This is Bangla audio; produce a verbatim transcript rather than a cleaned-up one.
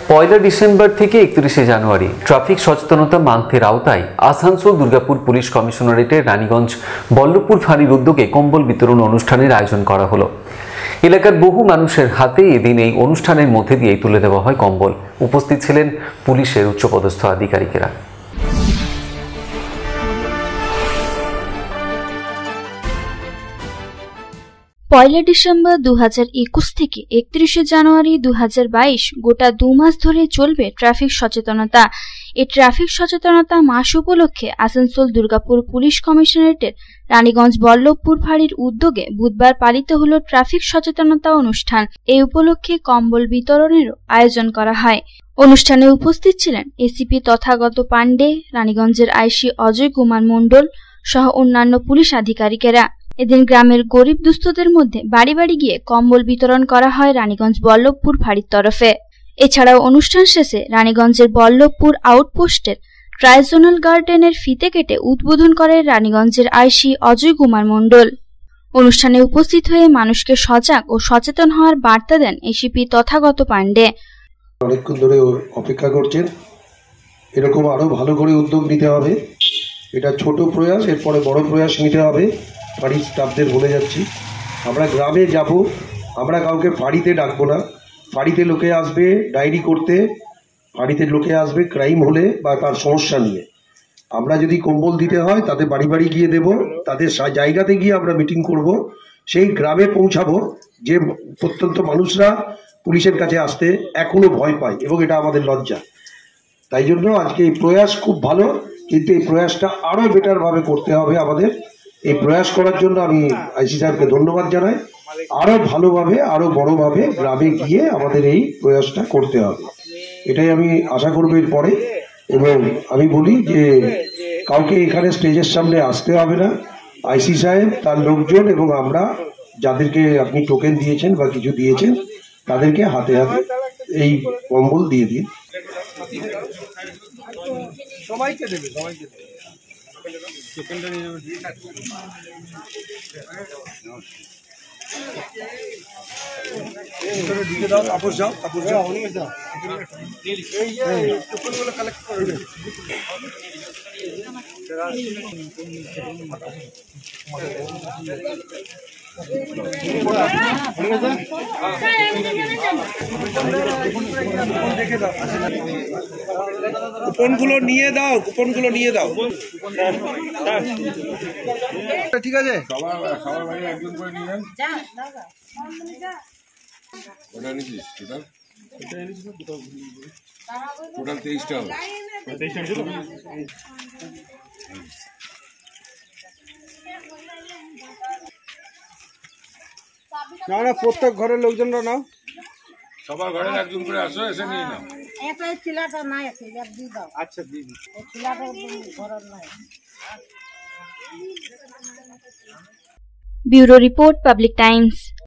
পয়লা ডিসেম্বর থেকে একত্রিশে জানুয়ারি ট্রাফিক সচেতনতা মান্থের আওতায় আসানসোল দুর্গাপুর পুলিশ কমিশনারেটের রানীগঞ্জ বল্লভপুর ফাঁড়ির উদ্যোগে কম্বল বিতরণ অনুষ্ঠানের আয়োজন করা হলো। এলাকার বহু মানুষের হাতে এদিন এই অনুষ্ঠানের মধ্যে দিয়ে তুলে দেওয়া হয় কম্বল। উপস্থিত ছিলেন পুলিশের উচ্চপদস্থ আধিকারিকেরা। পয়লা ডিসেম্বর দু হাজার একুশ থেকে একত্রিশে জানুয়ারি দু হাজার বাইশ গোটা দু মাস ধরে চলবে ট্রাফিক সচেতনতা। এই ট্রাফিক সচেতনতা মাস উপলক্ষে আসানসোল দুর্গাপুর পুলিশ কমিশনারেটের রানীগঞ্জ বল্লভপুর ফাঁড়ির উদ্যোগে বুধবার পালিত হল ট্রাফিক সচেতনতা অনুষ্ঠান। এই উপলক্ষে কম্বল বিতরণেরও আয়োজন করা হয়। অনুষ্ঠানে উপস্থিত ছিলেন এসিপি তথাগত পাণ্ডে, রানীগঞ্জের আইসি অজয় কুমার মণ্ডল সহ অন্যান্য পুলিশ আধিকারিকেরা। এদিন গ্রামের গরিব দুস্থদের মধ্যে বাড়ি বাড়ি গিয়ে কম্বল বিতরণ করা হয় রানীগঞ্জ বল্লভপুর ফাঁড়ির তরফে। এছাড়াও অনুষ্ঠান শেষে রানীগঞ্জের বল্লভপুর আউটপোস্টের ট্রাইজোনাল গার্ডেনের ফিতে কেটে উদ্বোধন করে রানীগঞ্জের আইসি অজয় কুমার মণ্ডল। অনুষ্ঠানে উপস্থিত হয়ে মানুষকে সজাগ ও সচেতন হওয়ার বার্তা দেন এসিপি তথাগত পাণ্ডে। অনেকক্ষণ ধরে অপেক্ষা করছেন, এরকম আরো ভালো করে উদ্যোগ নিতে হবে। এটা ছোট প্রয়াস, এরপরে বড় প্রয়াস নিতে হবে। ফাঁড়ির স্টাফদের বলে যাচ্ছি, আমরা গ্রামে যাব, আমরা কাউকে ফাঁড়িতে ডাকবো না। ফাঁড়িতে লোকে আসবে ডায়েরি করতে, ফাঁড়িতে লোকে আসবে ক্রাইম হলে বা তার সমস্যা নিয়ে। আমরা যদি কম্বল দিতে হয় তাদের বাড়ি বাড়ি গিয়ে দেব, তাদের জায়গাতে গিয়ে আমরা মিটিং করব, সেই গ্রামে পৌঁছাবো যে প্রত্যন্ত মানুষরা পুলিশের কাছে আসতে এখনো ভয় পায় এবং এটা আমাদের লজ্জা। তাই জন্য আজকে এই প্রয়াস খুব ভালো, কিন্তু এই প্রয়াসটা আরো বেটার ভাবে করতে হবে আমাদের। এই প্রয়াস করার জন্য আমি আইসি সাহেবকে ধন্যবাদ জানাই। আরো ভালোভাবে আরো বড়ভাবে গ্রামে গিয়ে আমাদের এই প্রয়াসটা করতে হবে, এটাই আমি আশা করবো এরপরে। এবং আমি বলি যে কাউকে এখানে স্টেজের সামনে আসতে হবে না। আইসি সাহেব, তার লোকজন এবং আমরা যাদেরকে আপনি টোকেন দিয়েছেন বা কিছু দিয়েছেন তাদেরকে হাতে হাতে এই কম্বল দিয়ে দিন। সবাইকে দেবে, সবাইকে দেবে। দাও কাপড় যাও কাপড় যাও অনেক দাও এই যে টুকুনগুলো কালেক্ট করে দেবে। কুপনগুলো নিয়ে দাও, কুপনগুলো নিয়ে দাও। ঠিক আছে, সবার সবার বাড়ি একজন করে নিয়ে যান। ওটা নিছিস টোটাল টোটাল তেইশটা হবে। না না, প্রত্যেক ঘরের লোকজনরা নাও, সবার ঘরের একজন করে আসো, এসে নিয়ে নাও। আচ্ছা দিদি, ব্যুরো রিপোর্ট, পাবলিক টাইমস।